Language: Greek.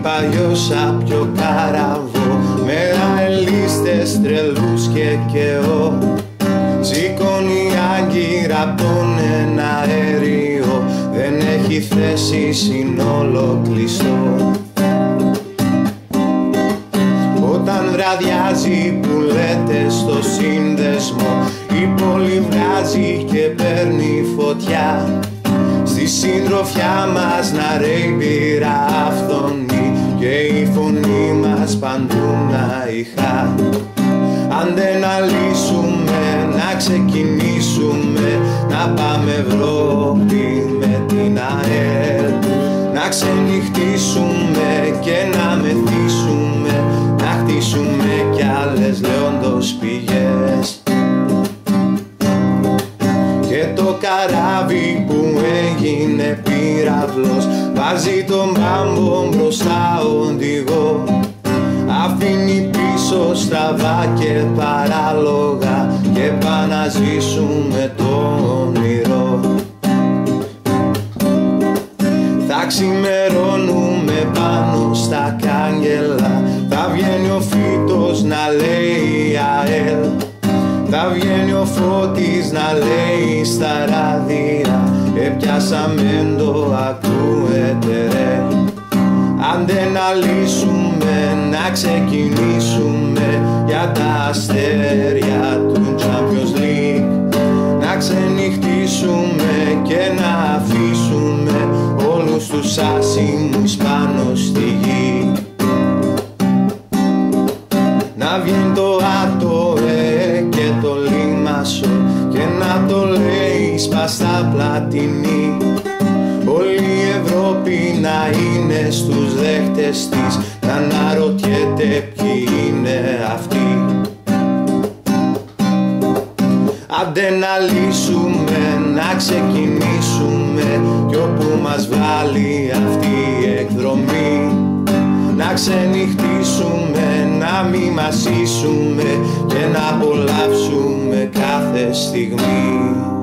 παλιός απ' πιο καραβό, με αελίστες τρελούς και καιό. Σηκώνει άγκυρα απ' τον εναέριο, δεν έχει θέση, σύνολο κλειστό. Όταν βραδιάζει που λέτε στο σύνδεσμο, η πόλη βράζει και παίρνει φωτιά. Στη συντροφιά μας να ρέει πύρα αυθονή και η φωνή μας παντού να ηχά. Άντε να λύσουμε, να ξεκινήσουμε, να πάμε Ευρώπη με την ΑΕΛ. Να ξενυχτήσουμε και να μεθύσουμε, να χτίσουμε κι άλλες λέοντος πηγές. Και το καράβι που έγινε πύραυλος βάζει τον πάμπο μπροστά οδηγό. Αφήνει πίσω στραβά και παράλογα και πάει να ζήσουμε το όνειρο. Θα ξημερώνουμε πάνω στα κάγκελα, θα βγαίνει ο φύτος να λέει ΑΕΛ. Θα βγαίνει ο Φώτης να λέει στα ράδια, έπιασαμε το ακούετε ρε. Άντε να λύσουμε, να ξεκινήσουμε για τα αστέρια του Champions League. Να ξενυχτήσουμε και να αφήσουμε όλους τους άσημους πάνω στη γη. Να βγαίνει το άτοε και το λίμασο και να το λέει σπαστά πλατινή. Όλη η Ευρώπη να είναι στους δέχτες της, να αναρωτιέται ποιοι είναι αυτοί. Άντε να λύσουμε, να ξεκινήσουμε κι όπου μας βάλει αυτή η εκδρομή. Να ξενυχτήσουμε, να μη μασίσουμε και να απολαύσουμε κάθε στιγμή.